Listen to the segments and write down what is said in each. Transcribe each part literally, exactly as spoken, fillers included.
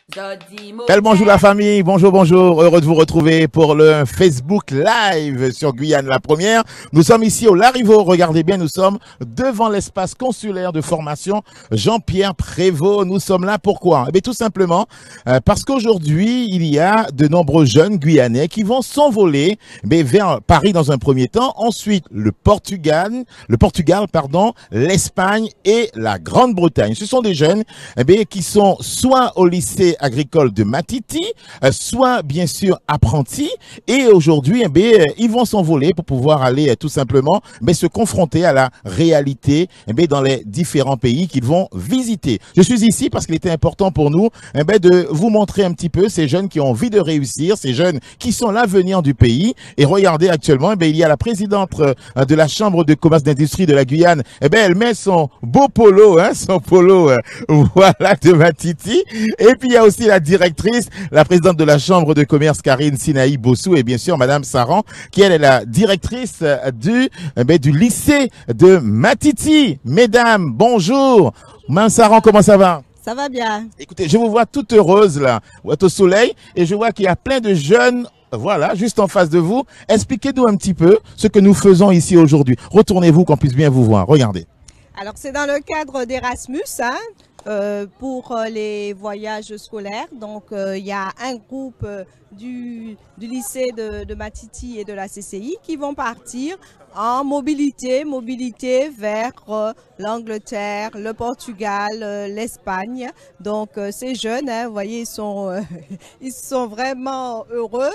Bel bonjour la famille, bonjour, bonjour, heureux de vous retrouver pour le Facebook Live sur Guyane la première. Nous sommes ici au Larivot, regardez bien, nous sommes devant l'espace consulaire de formation Jean-Pierre Prévost. Nous sommes là pourquoi? Eh bien tout simplement euh, parce qu'aujourd'hui il y a de nombreux jeunes Guyanais qui vont s'envoler mais vers Paris dans un premier temps, ensuite le Portugal, le Portugal pardon, l'Espagne et la Grande-Bretagne. Ce sont des jeunes eh bien, qui sont soit au lycée agricole de Matiti, euh, soit bien sûr apprentis, et aujourd'hui eh bien, ils vont s'envoler pour pouvoir aller euh, tout simplement mais se confronter à la réalité eh bien, dans les différents pays qu'ils vont visiter. Je suis ici parce qu'il était important pour nous eh bien, de vous montrer un petit peu ces jeunes qui ont envie de réussir, ces jeunes qui sont l'avenir du pays. Et regardez actuellement, eh bien, il y a la présidente euh, de la Chambre de commerce d'industrie de la Guyane, eh bien, elle met son beau polo, hein, son polo euh, voilà de Matiti, et puis il y a aussi la directrice, la présidente de la Chambre de commerce, Karine Sinaï Bossou, et bien sûr Madame Saran, qui elle est la directrice du, eh du lycée de Matiti. Mesdames, bonjour. Madame Saran, comment ça va? Ça va bien. Écoutez, je vous vois toute heureuse là, vous êtes au soleil, et je vois qu'il y a plein de jeunes, voilà, juste en face de vous. Expliquez-nous un petit peu ce que nous faisons ici aujourd'hui. Retournez-vous qu'on puisse bien vous voir. Regardez. Alors c'est dans le cadre d'Erasmus, hein, euh, pour euh, les voyages scolaires. Donc il euh, y a un groupe euh, du, du lycée de, de Matiti et de la C C I qui vont partir en mobilité, mobilité vers euh, l'Angleterre, le Portugal, euh, l'Espagne. Donc euh, ces jeunes, hein, vous voyez, ils sont, euh, ils sont vraiment heureux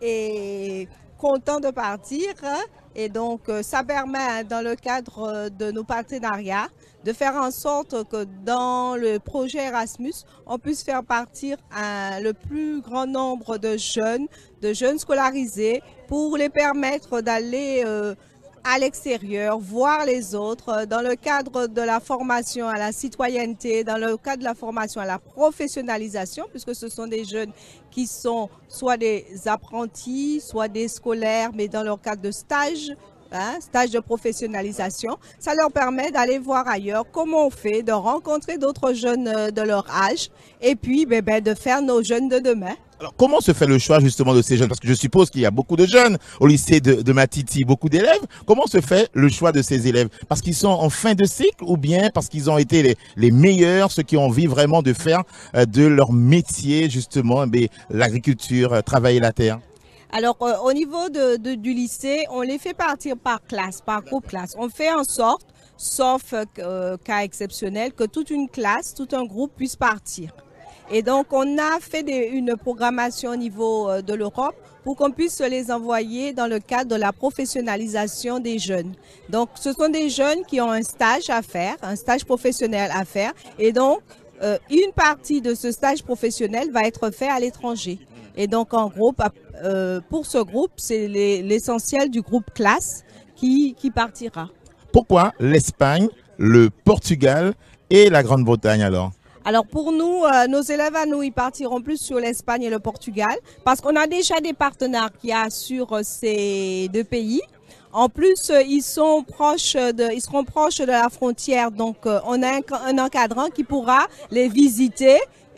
et contents de partir. Hein. Et donc, ça permet, dans le cadre de nos partenariats, de faire en sorte que dans le projet Erasmus, on puisse faire partir un, le plus grand nombre de jeunes, de jeunes scolarisés, pour les permettre d'aller euh, à l'extérieur, voir les autres, dans le cadre de la formation à la citoyenneté, dans le cadre de la formation à la professionnalisation, puisque ce sont des jeunes qui sont soit des apprentis, soit des scolaires, mais dans leur cadre de stage, hein, stage de professionnalisation. Ça leur permet d'aller voir ailleurs comment on fait, de rencontrer d'autres jeunes de leur âge, et puis ben, ben, de faire nos jeunes de demain. Alors, comment se fait le choix justement de ces jeunes? Parce que je suppose qu'il y a beaucoup de jeunes au lycée de, de Matiti, beaucoup d'élèves. Comment se fait le choix de ces élèves? Parce qu'ils sont en fin de cycle ou bien parce qu'ils ont été les, les meilleurs, ceux qui ont envie vraiment de faire euh, de leur métier justement l'agriculture, euh, travailler la terre? Alors, euh, au niveau de, de, du lycée, on les fait partir par classe, par groupe classe. On fait en sorte, sauf euh, cas exceptionnel, que toute une classe, tout un groupe puisse partir. Et donc, on a fait des, une programmation au niveau euh, de l'Europe pour qu'on puisse les envoyer dans le cadre de la professionnalisation des jeunes. Donc, ce sont des jeunes qui ont un stage à faire, un stage professionnel à faire. Et donc, euh, une partie de ce stage professionnel va être fait à l'étranger. Et donc, en groupe, euh, pour ce groupe, c'est l'essentiel du groupe classe qui, qui partira. Pourquoi l'Espagne, le Portugal et la Grande-Bretagne alors? Alors pour nous, euh, nos élèves à nous, ils partiront plus sur l'Espagne et le Portugal parce qu'on a déjà des partenaires qui assurent ces deux pays. En plus, euh, ils sont proches de, ils seront proches de la frontière, donc euh, on a un, un encadrant qui pourra les visiter.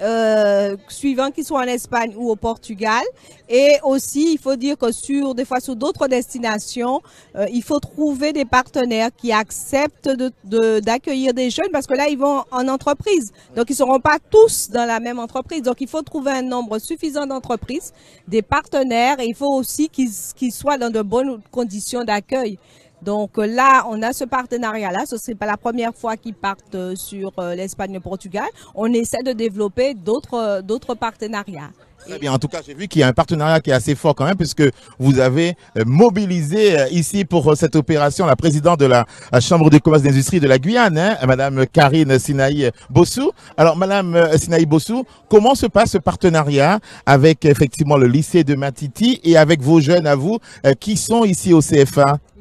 Euh, suivant qu'ils soient en Espagne ou au Portugal. Et aussi, il faut dire que sur des fois sur d'autres destinations, euh, il faut trouver des partenaires qui acceptent de, de, d'accueillir des jeunes parce que là, ils vont en entreprise. Donc, ils ne seront pas tous dans la même entreprise. Donc, il faut trouver un nombre suffisant d'entreprises, des partenaires, et il faut aussi qu'ils qu'ils soient dans de bonnes conditions d'accueil. Donc là, on a ce partenariat-là. Ce n'est pas la première fois qu'ils partent sur l'Espagne et le Portugal. On essaie de développer d'autres d'autres partenariats. Très bien. En tout cas, j'ai vu qu'il y a un partenariat qui est assez fort quand même, puisque vous avez mobilisé ici pour cette opération la présidente de la Chambre de commerce d'industrie de la Guyane, hein, Madame Karine Sinaï Bossou. Alors, Madame Sinaï Bossou, comment se passe ce partenariat avec effectivement le lycée de Matiti et avec vos jeunes à vous qui sont ici au C F A?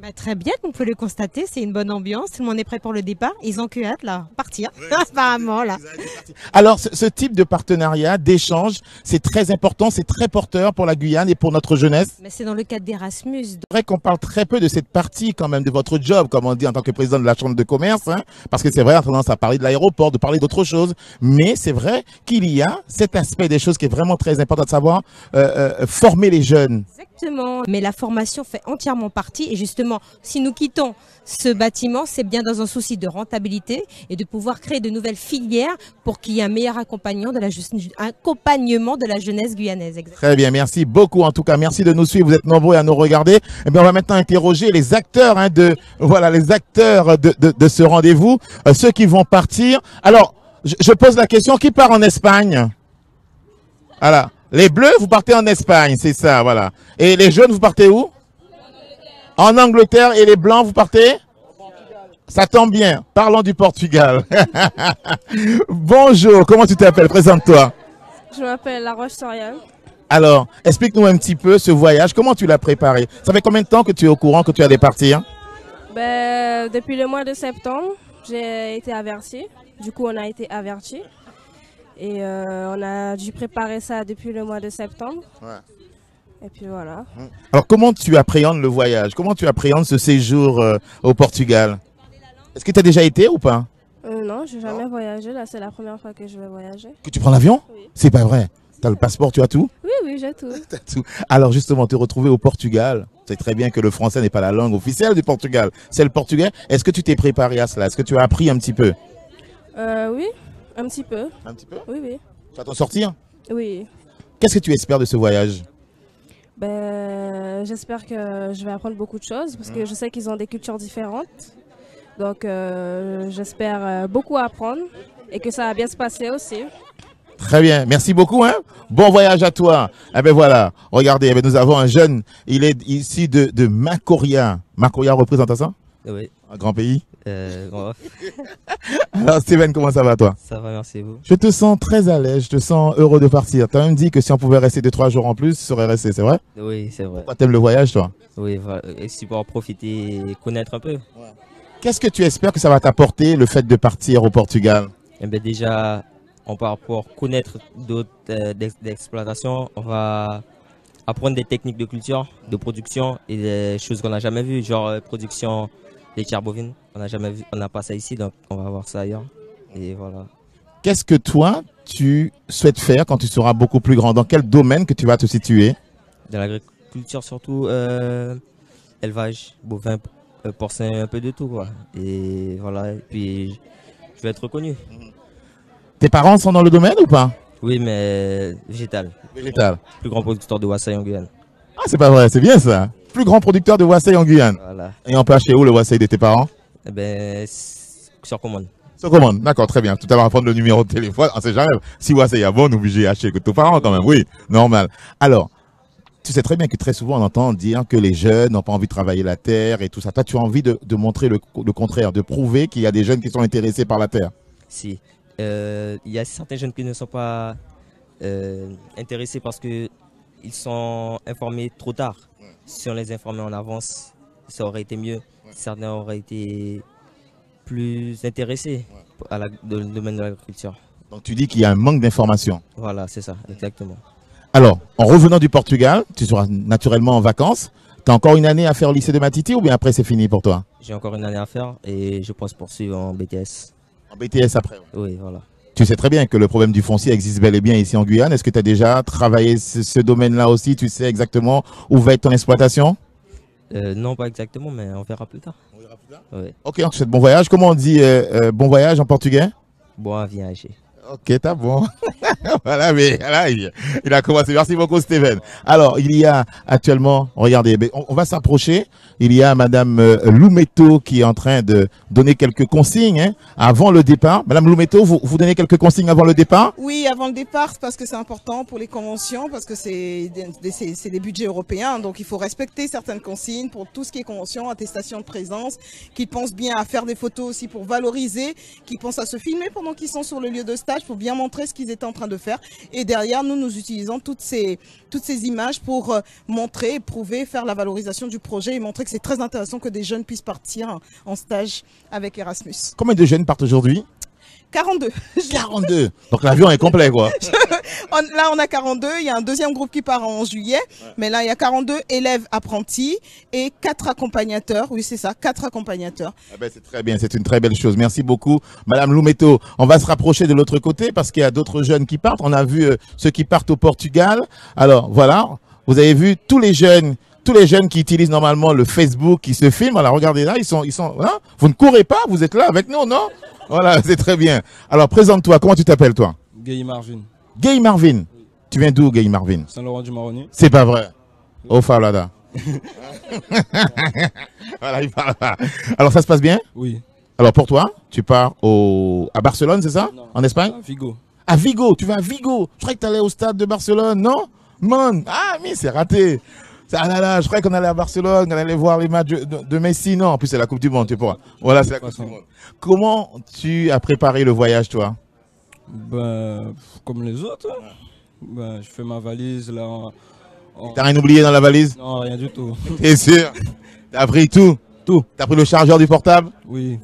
Bah, très bien, comme vous pouvez le constater, c'est une bonne ambiance, tout le monde est prêt pour le départ, ils ont que hâte là, partir, oui, apparemment là. Alors ce, ce type de partenariat, d'échange, c'est très important, c'est très porteur pour la Guyane et pour notre jeunesse. Mais c'est dans le cadre d'Erasmus. C'est vrai qu'on parle très peu de cette partie quand même de votre job, comme on dit en tant que président de la Chambre de commerce, hein, parce que c'est vrai, on a tendance à parler de l'aéroport, de parler d'autres choses, mais c'est vrai qu'il y a cet aspect des choses qui est vraiment très important de savoir, euh, euh, former les jeunes. Exactement, mais la formation fait entièrement partie et justement, si nous quittons ce bâtiment, c'est bien dans un souci de rentabilité et de pouvoir créer de nouvelles filières pour qu'il y ait un meilleur accompagnement de la, accompagnement de la jeunesse guyanaise. Exactement. Très bien, merci beaucoup. En tout cas, merci de nous suivre. Vous êtes nombreux à nous regarder. Eh bien, on va maintenant interroger les acteurs hein, de voilà les acteurs de, de, de ce rendez-vous, euh, ceux qui vont partir. Alors, je, je pose la question, qui part en Espagne? Voilà. Les bleus, vous partez en Espagne, c'est ça, voilà. Et les jaunes, vous partez où? En Angleterre. Et les blancs, vous partez? Ça tombe bien. Parlons du Portugal. Bonjour, comment tu t'appelles? Présente-toi. Je m'appelle La Roche-Sorial. Alors, explique-nous un petit peu ce voyage. Comment tu l'as préparé? Ça fait combien de temps que tu es au courant que tu allais partir? Ben, depuis le mois de septembre, j'ai été avertie. Du coup, on a été avertis. Et euh, on a dû préparer ça depuis le mois de septembre. Ouais. Et puis voilà. Alors comment tu appréhendes le voyage? Comment tu appréhendes ce séjour euh, au Portugal? Est-ce que tu as déjà été ou pas? euh, Non, je n'ai jamais voyagé. Là, c'est la première fois que je vais voyager. Que tu prends l'avion? Oui. C'est pas vrai. Tu as le passeport, tu as tout? Oui, oui, j'ai tout. T'as tout. Alors justement, te retrouver au Portugal, c'est très bien que le français n'est pas la langue officielle du Portugal. C'est le portugais. Est-ce que tu t'es préparé à cela? Est-ce que tu as appris un petit peu? euh, Oui. Un petit peu. Un petit peu? Oui, oui. Tu vas t'en sortir? Oui. Qu'est-ce que tu espères de ce voyage? Ben, j'espère que je vais apprendre beaucoup de choses parce que je sais qu'ils ont des cultures différentes. Donc, euh, j'espère beaucoup apprendre et que ça va bien se passer aussi. Très bien, merci beaucoup. Hein? Bon voyage à toi. Eh ben voilà, regardez, eh ben nous avons un jeune, il est ici de, de Macoria. Macoria représente ça? Oui. Un grand pays? Euh, bon. Alors Steven, comment ça va toi? Ça va, merci vous. Je te sens très à l'aise, je te sens heureux de partir. Tu as même dit que si on pouvait rester deux trois jours en plus, tu serais resté, c'est vrai? Oui, c'est vrai. Pourquoi t'aimes le voyage toi? Oui, voilà. Et si pour en profiter et connaître un peu. Ouais. Qu'est-ce que tu espères que ça va t'apporter le fait de partir au Portugal? Eh bien déjà, on va pouvoir connaître d'autres euh, d'exploitation, on va apprendre des techniques de culture, de production et des choses qu'on n'a jamais vues, genre euh, production des tiers bovines. On n'a jamais vu, on n'a pas ça ici, donc on va voir ça ailleurs. Et voilà. Qu'est-ce que toi, tu souhaites faire quand tu seras beaucoup plus grand? Dans quel domaine que tu vas te situer? Dans l'agriculture surtout, euh, élevage, bovin, euh, porcin, un peu de tout quoi. Et voilà, et puis je vais être reconnu. Tes parents sont dans le domaine ou pas? Oui, mais végétal. Végétal. Plus grand producteur de wassail en Guyane. Ah, c'est pas vrai, c'est bien ça. Plus grand producteur de wassail en Guyane. Voilà. Et on peut acheter où le wassail de tes parents? Eh ben, sur commande. Sur commande, d'accord, très bien. Tout à l'heure, on va prendre le numéro de téléphone. On sait jamais. Si wassail est bon, on est obligé d'acheter que tes parents quand même. Oui, normal. Alors, tu sais très bien que très souvent, on entend dire que les jeunes n'ont pas envie de travailler la terre et tout ça. Toi, tu as envie de, de montrer le, le contraire, de prouver qu'il y a des jeunes qui sont intéressés par la terre. Si. Il euh, y a certains jeunes qui ne sont pas euh, intéressés parce qu'ils sont informés trop tard. Ouais. Si on les informait en avance, ça aurait été mieux. Ouais. Certains auraient été plus intéressés ouais. à la, dans le domaine de l'agriculture. Donc tu dis qu'il y a un manque d'information. Voilà, c'est ça, exactement. Alors, en revenant du Portugal, tu seras naturellement en vacances. Tu as encore une année à faire au lycée de Matiti ou bien après c'est fini pour toi? J'ai encore une année à faire et je pense poursuivre en B T S. En B T S après? Oui, voilà. Tu sais très bien que le problème du foncier existe bel et bien ici en Guyane. Est-ce que tu as déjà travaillé ce, ce domaine-là aussi? Tu sais exactement où va être ton exploitation? euh, Non, pas exactement, mais on verra plus tard. On verra plus tard? Oui. Ok, on te souhaite bon voyage. Comment on dit euh, euh, bon voyage en portugais? Bon voyage. Ok, t'as bon. Voilà, mais là, il, il a commencé. Merci beaucoup, Steven. Alors, il y a actuellement, regardez, on, on va s'approcher. Il y a Madame euh, Loumeto qui est en train de donner quelques consignes hein, avant le départ. Madame Loumeto, vous, vous donnez quelques consignes avant le départ? Oui, avant le départ, parce que c'est important pour les conventions, parce que c'est des, des budgets européens. Donc, il faut respecter certaines consignes pour tout ce qui est convention, attestation de présence, qu'ils pensent bien à faire des photos aussi pour valoriser, qu'ils pensent à se filmer pendant qu'ils sont sur le lieu de stage. stage pour bien montrer ce qu'ils étaient en train de faire. Et derrière, nous, nous utilisons toutes ces, toutes ces images pour euh, montrer, prouver, faire la valorisation du projet et montrer que c'est très intéressant que des jeunes puissent partir en stage avec Erasmus. Combien de jeunes partent aujourd'hui? quarante-deux. quarante-deux. Donc l'avion est complet, quoi. On- là, on a quarante-deux. Il y a un deuxième groupe qui part en juillet. Ouais. Mais là, il y a quarante-deux élèves apprentis et quatre accompagnateurs. Oui, c'est ça, quatre accompagnateurs. Ah ben, c'est très bien, c'est une très belle chose. Merci beaucoup, Madame Loumeto. On va se rapprocher de l'autre côté parce qu'il y a d'autres jeunes qui partent. On a vu euh, ceux qui partent au Portugal. Alors, voilà. Vous avez vu tous les jeunes, tous les jeunes qui utilisent normalement le Facebook, qui se filment. Alors, regardez là, ils sont, ils sont, hein? Vous ne courez pas, vous êtes là avec nous, non? Voilà, c'est très bien. Alors, présente-toi. Comment tu t'appelles, toi? Gay Marvin. Gay Marvin. Oui. Tu viens d'où, Gay Marvin? Saint-Laurent-du-Maroni. C'est pas vrai. Au Falada. Voilà, il parle pas. Alors, ça se passe bien? Oui. Alors, pour toi, tu pars au... à Barcelone, c'est ça? Non. En Espagne? À Vigo. À Vigo. Tu vas à Vigo. Je croyais que tu allais au stade de Barcelone, non? Man. Ah, mais c'est raté. Ah là là, je croyais qu'on allait à Barcelone, on allait voir les matchs de, de, de Messi. Non, en plus, c'est la Coupe du Monde, tu pourras. Voilà, c'est la Coupe du Monde. Comment tu as préparé le voyage, toi? Ben, comme les autres. Ben, je fais ma valise, là. En... T'as rien oublié dans la valise? Non, rien du tout. T'es sûr? T'as pris tout? Tout. T'as pris le chargeur du portable? Oui.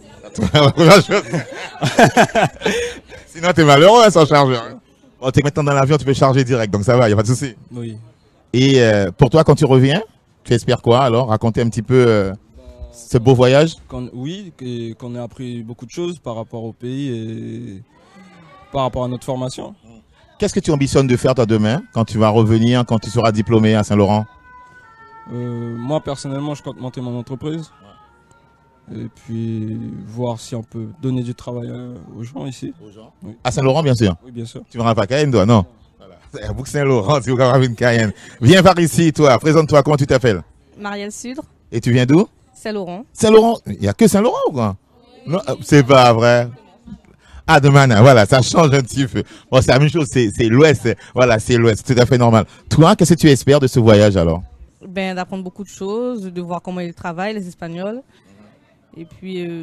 Sinon, t'es malheureux hein, sans chargeur. Bon, t'es maintenant dans l'avion, tu peux charger direct, donc ça va, y a pas de souci. Oui. Et euh, pour toi, quand tu reviens, tu espères quoi alors? Raconter un petit peu euh, ce beau voyage? Quand, oui, et qu'on ait appris beaucoup de choses par rapport au pays et par rapport à notre formation. Qu'est-ce que tu ambitionnes de faire toi demain, quand tu vas revenir, quand tu seras diplômé à Saint-Laurent? euh, Moi, personnellement, je compte monter mon entreprise. Et puis voir si on peut donner du travail aux gens ici. Aux gens oui. À Saint-Laurent, bien sûr? Oui, bien sûr. Tu ne vas pas à Cayenne, toi, non? C'est à Saint-Laurent, tu vas une Cayenne. Viens par ici, toi. Présente-toi, comment tu t'appelles? Marielle Sudre. Et tu viens d'où? Saint-Laurent. Saint-Laurent? Il n'y a que Saint-Laurent ou quoi? Non, c'est pas vrai. Ah, de Mana, voilà, ça change un petit peu. Bon, c'est la même chose, c'est l'Ouest. Voilà, c'est l'Ouest, tout à fait normal. Toi, qu'est-ce que tu espères de ce voyage alors? Ben, d'apprendre beaucoup de choses, de voir comment ils travaillent, les Espagnols. Et puis, euh,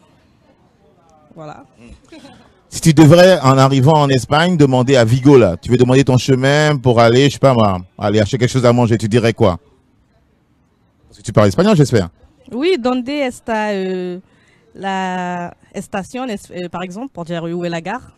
voilà. Si tu devrais, en arrivant en Espagne, demander à Vigo, là, tu veux demander ton chemin pour aller, je sais pas moi, aller acheter quelque chose à manger, tu dirais quoi? Parce que tu parles espagnol, j'espère. Oui, donde está euh, la station, euh, par exemple, pour dire où est la gare.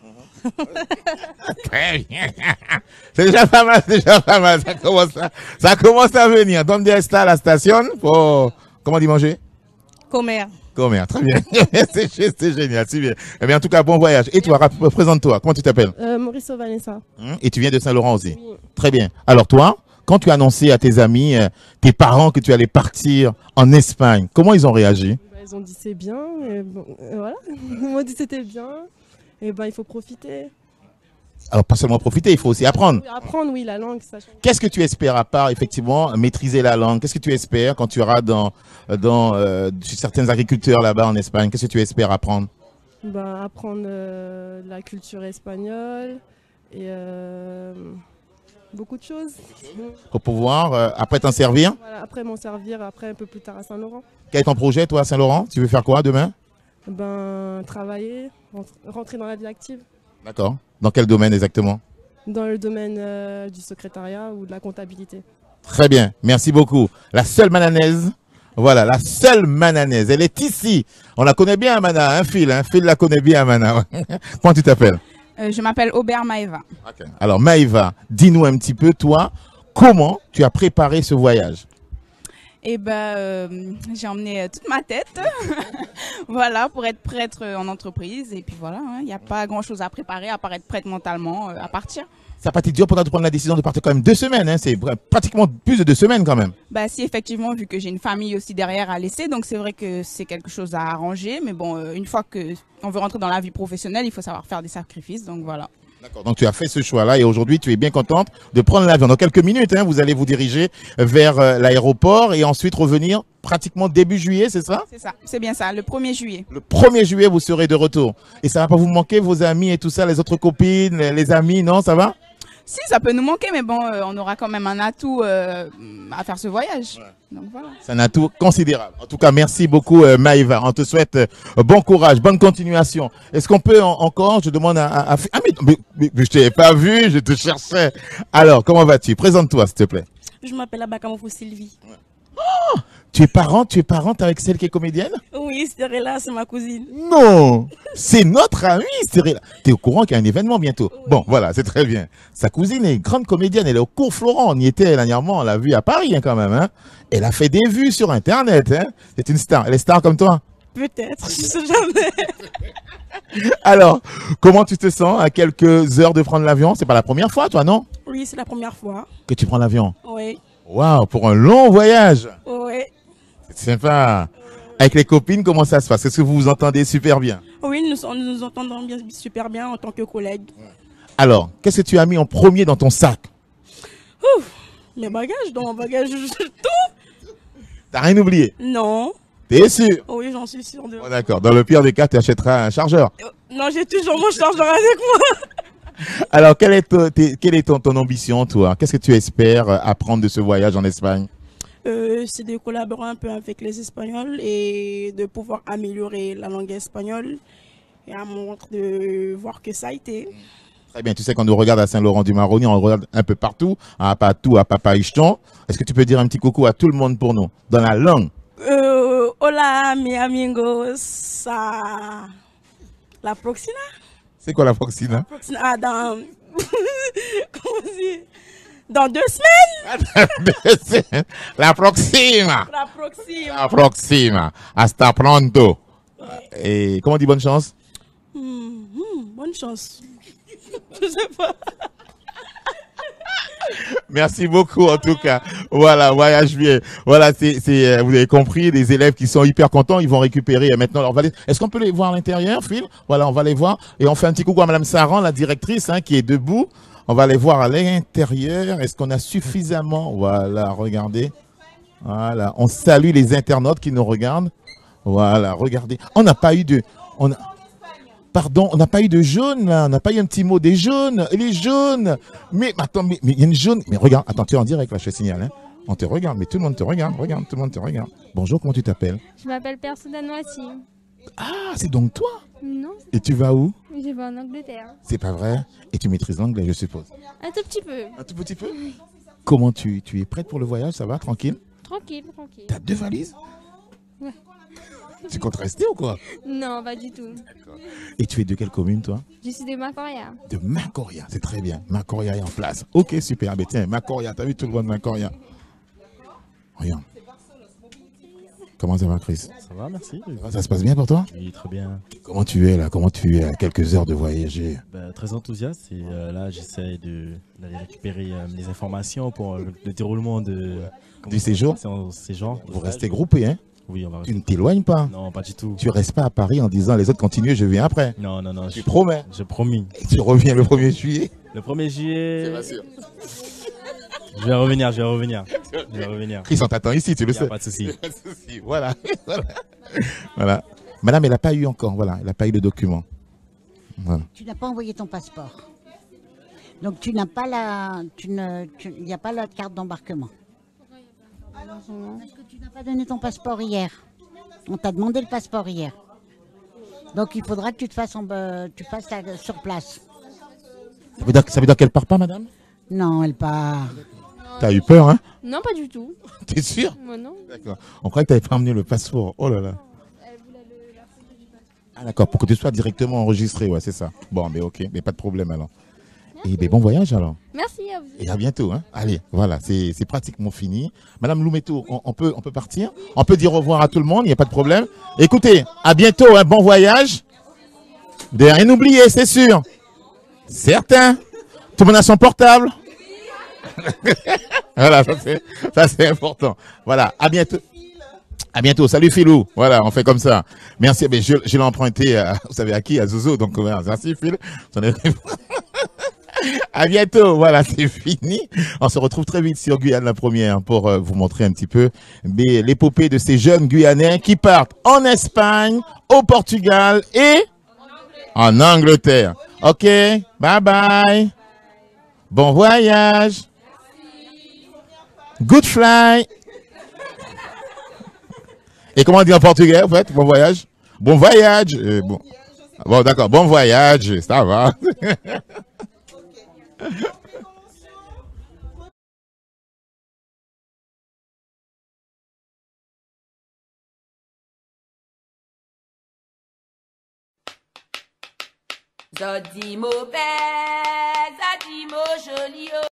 Très bien. C'est déjà pas mal, c'est déjà pas mal. Ça commence à, ça commence à venir. Donde está la station pour, comment dit manger? Comer. Comer, très bien. C'est génial, c'est bien. Eh bien, en tout cas, bon voyage. Et toi, présente-toi. Comment tu t'appelles? euh, Maurice Vanessa. Hum, Et tu viens de Saint-Laurent aussi? Oui. Très bien. Alors toi, quand tu as annoncé à tes amis, euh, tes parents que tu allais partir en Espagne, comment ils ont réagi? Bah, ils ont dit c'est bien. Et bon, et voilà. Ils m'ont dit c'était bien. Et ben il faut profiter. Alors pas seulement profiter, il faut aussi apprendre. Oui, apprendre, oui, la langue. Ça change. Qu'est-ce que tu espères à part effectivement maîtriser la langue? Qu'est-ce que tu espères quand tu iras dans, dans euh, chez certains agriculteurs là-bas en Espagne? Qu'est-ce que tu espères apprendre? Ben, apprendre euh, la culture espagnole et euh, beaucoup de choses. Pour pouvoir euh, après t'en servir? Voilà, après m'en servir, après un peu plus tard à Saint-Laurent. Quel est ton projet toi à Saint-Laurent? Tu veux faire quoi demain? Ben, travailler, rentrer dans la vie active. D'accord. Dans quel domaine exactement? Dans le domaine euh, du secrétariat ou de la comptabilité. Très bien, merci beaucoup. La seule mananaise, voilà, la seule mananaise, elle est ici. On la connaît bien, Mana, hein, Phil, hein, Phil la connaît bien, Mana. Comment tu t'appelles? euh, Je m'appelle Aubert Maëva. Okay. Alors, Maëva, dis-nous un petit peu, toi, comment tu as préparé ce voyage? Eh ben, euh, j'ai emmené euh, toute ma tête, voilà, pour être prête euh, en entreprise. Et puis voilà, il n'y a pas grand-chose à préparer à part être prête mentalement euh, à partir. Ça n'a pas été dur pour toi de prendre la décision de partir quand même deux semaines, hein, c'est pratiquement plus de deux semaines quand même. Bah si, effectivement, vu que j'ai une famille aussi derrière à laisser, donc c'est vrai que c'est quelque chose à arranger. Mais bon, euh, une fois qu'on veut rentrer dans la vie professionnelle, il faut savoir faire des sacrifices, donc voilà. D'accord, donc tu as fait ce choix-là et aujourd'hui tu es bien contente de prendre l'avion. Dans quelques minutes, hein, vous allez vous diriger vers euh, l'aéroport et ensuite revenir pratiquement début juillet, c'est ça? C'est ça, c'est bien ça, le premier juillet. Le premier juillet, vous serez de retour. Et ça va pas vous manquer, vos amis et tout ça, les autres copines, les, les amis, non, ça va? Si, ça peut nous manquer, mais bon, euh, on aura quand même un atout euh, à faire ce voyage. Ouais. Donc voilà. C'est un atout considérable. En tout cas, merci beaucoup euh, Maïva. On te souhaite euh, bon courage, bonne continuation. Est-ce qu'on peut en, encore, je demande à... à, à ah mais, mais, mais, mais je t'avais pas vu, je te cherchais. Alors, comment vas-tu? Présente-toi, s'il te plaît. Je m'appelle Abakamofo Sylvie. Ouais. Oh, tu es parente, tu es parente avec celle qui est comédienne? Oui, Stérella, c'est ma cousine. Non, c'est notre amie Stérella. Tu es au courant qu'il y a un événement bientôt? Oui. Bon, voilà, c'est très bien. Sa cousine est grande comédienne, elle est au cours Florent. On y était dernièrement, on l'a vue à Paris hein, quand même. Hein. Elle a fait des vues sur Internet. Hein. C'est une star. Elle est star comme toi? Peut-être, je sais jamais. Alors, comment tu te sens à quelques heures de prendre l'avion? C'est pas la première fois, toi, non? Oui, c'est la première fois. Que tu prends l'avion? Oui. Waouh, pour un long voyage. Oui. C'est sympa. Avec les copines, comment ça se passe? Est-ce que vous vous entendez super bien? Oui, nous nous, nous entendons bien, super bien en tant que collègues. Alors, qu'est-ce que tu as mis en premier dans ton sac? Ouf, mes bagages, dans mon bagage, tout. T'as rien oublié? Non. T'es sûr? Oui, j'en suis sûr. De... Oh, d'accord. Dans le pire des cas, tu achèteras un chargeur. Euh, non, j'ai toujours mon chargeur avec moi. Alors, quelle est, ton, quelle est ton, ton ambition, toi? Qu'est-ce que tu espères apprendre de ce voyage en Espagne? Euh, c'est de collaborer un peu avec les Espagnols et de pouvoir améliorer la langue espagnole et à mon tour de voir que ça a été. Très bien, tu sais, quand nous regarde à Saint-Laurent-du-Maroni, on regarde un peu partout, à Patou, à Papa Ichton. Est-ce que tu peux dire un petit coucou à tout le monde pour nous, dans la langue? euh, Hola, mi amigos, ça... La proxina? C'est quoi la proxina? La proxina, ah, dans... Comment dire? Dans deux semaines. La proxima. La proxima. La proxima. Hasta pronto. Et comment on dit bonne chance? Mmh, mmh, bonne chance. Je sais pas. Merci beaucoup en tout cas. Voilà, voyage bien. Voilà, c'est, c'est, vous avez compris, les élèves qui sont hyper contents, ils vont récupérer maintenant leur valise. Est-ce qu'on peut les voir à l'intérieur, Phil? Voilà, on va les voir. Et on fait un petit coucou à Madame Saran, la directrice, hein, qui est debout. On va les voir à l'intérieur. Est-ce qu'on a suffisamment? Voilà, regardez. Voilà, on salue les internautes qui nous regardent. Voilà, regardez. On n'a pas eu de... On a... Pardon, on n'a pas eu de jaune, là. On n'a pas eu un petit mot des jaunes. Les jaunes. Mais attends, mais il y a une jaune. Mais regarde, attends, tu es en direct, là, je te signale. Hein. On te regarde, mais tout le monde te regarde. Regarde, tout le monde te regarde. Bonjour, comment tu t'appelles? Je m'appelle Persona Noisy. Ah, c'est donc toi? Non. Et tu vas où? Je vais en Angleterre. C'est pas vrai? Et tu maîtrises l'anglais, je suppose? Un tout petit peu. Un tout petit peu? Oui. Comment tu, tu es prête pour le voyage? Ça va, tranquille? Tranquille, tranquille. T'as deux valises? Ouais. Tu comptes rester ou quoi? Non, pas du tout. Et tu es de quelle commune, toi? Je suis de Macoria. De Macoria, c'est très bien. Macoria est en place. Ok, super. Mais tiens, Macoria, t'as vu tout le monde de Macoria? Regarde. Comment ça va, Chris? Ça va, merci. Ça, ça se passe bien pour toi? Oui, très bien. Comment tu es là? Comment tu es à quelques heures de voyager? Ben, très enthousiaste et euh, là j'essaie d'aller récupérer euh, les informations pour le, le déroulement de, du séjour. séjour Vous restez groupés, hein? Oui, on va Tu ne t'éloignes pas? Non, pas du tout. Tu restes pas à Paris en disant les autres continuent, je viens après? Non, non, non. Tu je, promets? Je promis. Et tu reviens le premier juillet? Le premier juillet. C'est pas sûr. Je vais revenir, je vais revenir. Je vais revenir. Chris, on t'attend ici, tu le sais. Pas de souci. Pas de souci. Voilà. voilà. Voilà. Madame, elle n'a pas eu encore, voilà, elle n'a pas eu le document. Voilà. Tu n'as pas envoyé ton passeport. Donc tu n'as pas la, tu ne, il n'y a pas la carte d'embarquement. Est-ce que tu n'as pas donné ton passeport hier? On t'a demandé le passeport hier. Donc il faudra que tu te fasses, en, euh, tu fasses ça sur place. Ça veut dire, ça veut dire qu'elle part pas, madame? Non, elle part. T'as eu peur, hein? Non, pas du tout. T'es sûr? Moi, non. D'accord. On croyait que t'avais pas emmené le passeport. Oh là là. Ah d'accord, pour que tu sois directement enregistré, ouais, c'est ça. Bon, mais ok, mais pas de problème alors. Et ben, bon voyage alors. Merci à vous. Et à bientôt, hein. Allez, voilà, c'est pratiquement fini. Madame Loumeto, on, on, peut, on peut partir? On peut dire au revoir à tout le monde, il n'y a pas de problème. Écoutez, à bientôt, hein, bon voyage. De rien oublier, c'est sûr. Certain. Tout le monde a son portable. Voilà, ça c'est important. Voilà, à bientôt. À bientôt. Salut Philou. Voilà, on fait comme ça. Merci. Mais je, je l'ai emprunté, à, vous savez à qui? À Zozo. Donc, merci Phil. À bientôt. Voilà, c'est fini. On se retrouve très vite sur Guyane la première pour euh, vous montrer un petit peu l'épopée de ces jeunes Guyanais qui partent en Espagne, au Portugal et en Angleterre. Ok, bye bye. Bon voyage. Good fly. Et comment on dit en portugais, en fait? Bon voyage. Bon voyage. Euh, bon, bon d'accord. Bon voyage. Ça va. Zodimo père, Zodimo joli.